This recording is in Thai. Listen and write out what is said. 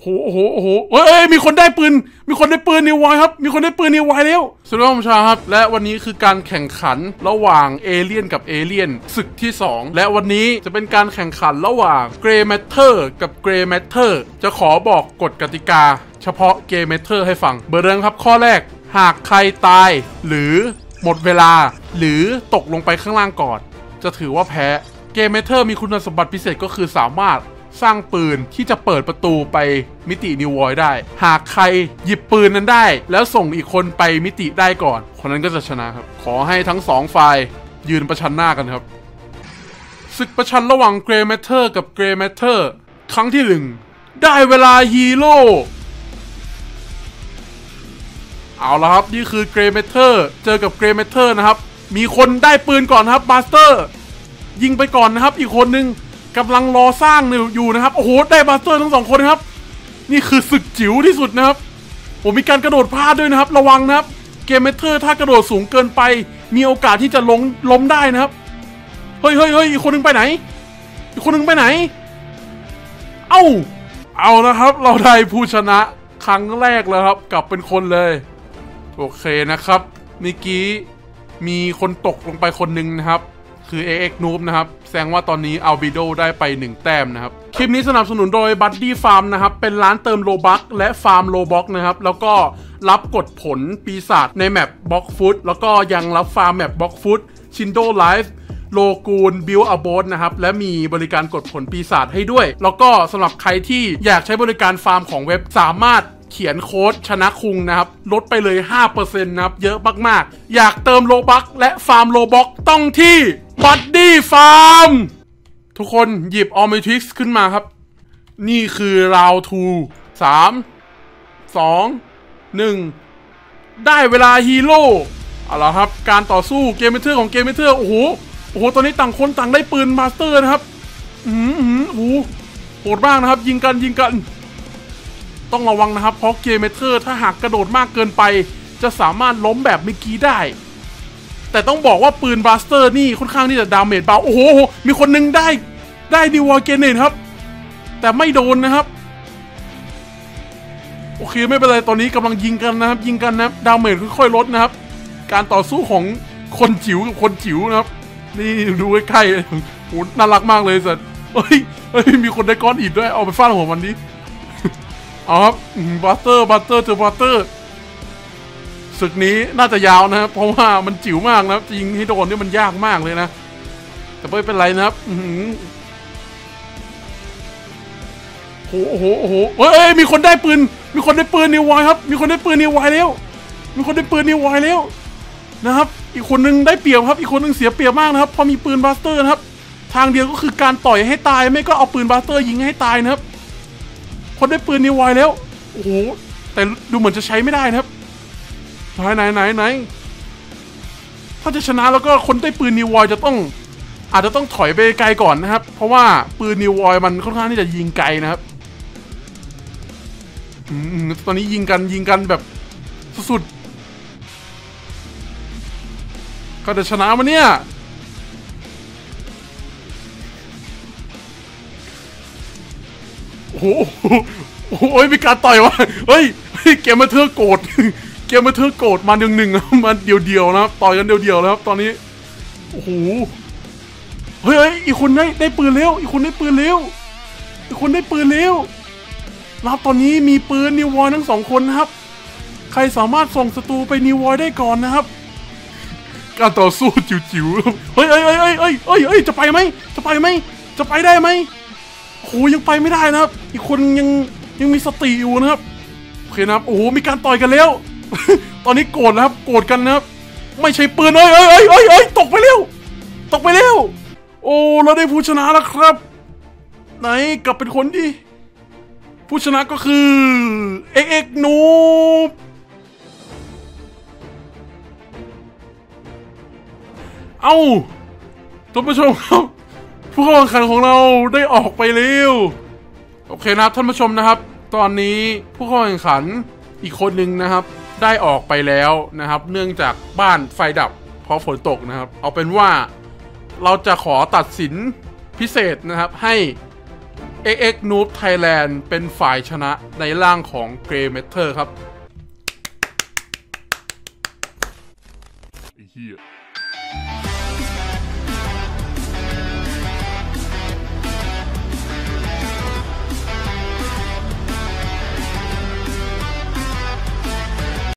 โหเอ้ยมีคนได้ปืนนิวไวครับมีคนได้ปืนนิวไวแล้วสวัสดีผู้ชมครับและวันนี้คือการแข่งขันระหว่างเอเลี่ยนกับเอเลี่ยนศึกที่2และวันนี้จะเป็นการแข่งขันระหว่างเกรย์แมทเทอร์กับเกรย์แมทเทอร์จะขอบอกกฎกติกาเฉพาะเกรย์แมทเทอร์ให้ฟังเบอร์เดิมครับข้อแรกหากใครตายหรือหมดเวลาหรือตกลงไปข้างล่างก่อนจะถือว่าแพ้เกรย์แมทเทอร์มีคุณสมบัติพิเศษก็คือสามารถสร้างปืนที่จะเปิดประตูไปมิตินิววอยได้หากใครหยิบปืนนั้นได้แล้วส่งอีกคนไปมิติได้ก่อนคนนั้นก็จะชนะครับขอให้ทั้ง2ฝ่ายยืนประชันหน้ากันครับศึกประชันระหว่างเกรย์แมทเทอร์กับเกรย์แมทเทอร์ครั้งที่1ได้เวลาฮีโร่เอาละครับนี่คือเกรย์แมทเทอร์เจอกับเกรย์แมทเทอร์นะครับมีคนได้ปืนก่อนครับบาสเตอร์ยิงไปก่อนนะครับอีกคนนึงกำลังรอสร้างอยู่นะครับโอ้โหได้บาสเตอร์ทั้ง2คนครับนี่คือศึกจิ๋วที่สุดนะครับผมมีการกระโดดพลาดด้วยนะครับระวังนะครับเกมเมเทอร์ถ้ากระโดดสูงเกินไปมีโอกาสที่จะล้มได้นะครับเฮ้ยอีกคนนึงไปไหนเอานะครับเราได้ผู้ชนะครั้งแรกแล้วครับกลับเป็นคนเลยโอเคนะครับเมื่อกี้มีคนตกลงไปคนหนึ่งนะครับคือ AX Noob นะครับแสดงว่าตอนนี้ Albedo ได้ไป1แต้มนะครับคลิปนี้สนับสนุนโดย Buddy Farm นะครับเป็นร้านเติมโลบัคและฟาร์มโลบ็อกนะครับแล้วก็รับกดผลปีศาจในแมปบล็อกฟุตแล้วก็ยังรับฟาร์มแมปบล็อกฟุตชินโดไลฟ์โลกูนบิลอโบสนะครับและมีบริการกดผลปีศาจให้ด้วยแล้วก็สำหรับใครที่อยากใช้บริการฟาร์มของเว็บสามารถเขียนโค้ดชนะคุงนะครับลดไปเลย 5% นะครับเยอะมากๆอยากเติมโลบัคและฟาร์มโลบ็อกต้องที่Buddy Farm ทุกคนหยิบ Omnitrix ขึ้นมาครับนี่คือ Round 2 3 2 1ได้เวลาฮีโร่เอาล่ะครับการต่อสู้เกมเมเทอร์ของเกมเมเทอร์โอ้โหตอนนี้ต่างคนต่างได้ปืนมาสเตอร์นะครับโหดมากนะครับยิงกันต้องระวังนะครับเพราะเกมเมเทอร์ถ้าหากกระโดดมากเกินไปจะสามารถล้มแบบเมื่อกี้ได้แต่ต้องบอกว่าปืนบาสเตอร์นี่ค่อนข้างที่จะดาเมจเบาโอ้โหมีคนนึงได้ดิวอร์เกเนตครับแต่ไม่โดนนะครับโอเคไม่เป็นไรตอนนี้กำลังยิงกันนะดาเมจค่อยๆลดนะครับการต่อสู้ของคนจิ๋วกับคนจิ๋วนะครับนี่ดูใกล้ๆโหน่ารักมากเลยสัตว์เฮ้ยมีคนได้ก้อนอิฐด้วยเอาไปฟาดหัวมันดิเอาครับบาสเตอร์เจอบาสเตอร์ศึกนี้น่าจะยาวนะครับเพราะว่ามันจิ๋วมากนะครับยิงให้โดนนี่มันยากมากเลยนะแต่ไม่เป็นไรนะครับโอ้โหเฮ้ยมีคนได้ปืนนิวไวครับมีคนได้ปืนนิวไวแล้วนะครับอีกคนนึงได้เปรียบครับอีกคนนึงเสียเปรียบมากนะครับพอมีปืนบาสเตอร์นะครับทางเดียวก็คือการต่อยให้ตายไม่ก็เอาปืนบาสเตอร์ยิงให้ตายนะครับคนได้ปืนนิวไวแล้วโอ้โหแต่ดูเหมือนจะใช้ไม่ได้นะครับไหนถ้าจะชนะแล้วก็คนได้ปืนนิววอยอาจจะต้องถอยไปไกลก่อนนะครับเพราะว่าปืนนิววอยมันค่อนข้างที่จะยิงไกลนะครับตอนนี้ยิงกันแบบสุดๆก็จะชนะมาเนี่ยโอ้โหมีการต่อยวะเฮ้ยเกมมาเธอโกรธมาหนึ่งมาเดียวนะครับต่อยกันเดียวแล้วครับตอนนี้โอ้โหเฮ้ยอีกคนได้ปืนแล้วแล้วตอนนี้มีปืนนิววอยทั้ง2คนนะครับใครสามารถส่งศัตรูไปนิววอยได้ก่อนนะครับการต่อสู้จิ๋วๆเฮ้ยจะไปไหมจะไปได้ไหมโอ้โหยังไปไม่ได้นะครับอีกคนยังมีสติอยู่นะครับโอเคนะครับโอ้โหมีการต่อยกันแล้วตอนนี้โกรธกันนะครับไม่ใช่ปืนเอ้ยตกไปเร็วโอ้เราได้ผู้ชนะแล้วครับไหนกลับเป็นคนดิผู้ชนะก็คือ AX Noob ท่านผู้ชมครับผู้เข้าแข่งขันของเราได้ออกไปแล้วโอเคนะครับท่านผู้ชมนะครับตอนนี้ผู้เข้าแข่งขันอีกคนนึงนะครับได้ออกไปแล้วนะครับเนื่องจากบ้านไฟดับเพราะฝนตกนะครับเอาเป็นว่าเราจะขอตัดสินพิเศษนะครับให้ XX Noob Thailand เป็นฝ่ายชนะในร่างของ Grey Matter ครับไอ้เหี้ย